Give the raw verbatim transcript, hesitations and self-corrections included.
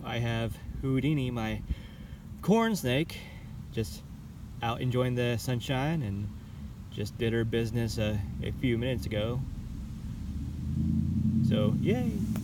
I have Houdini, my corn snake, just out enjoying the sunshine and just did her business a, a few minutes ago. So, yay!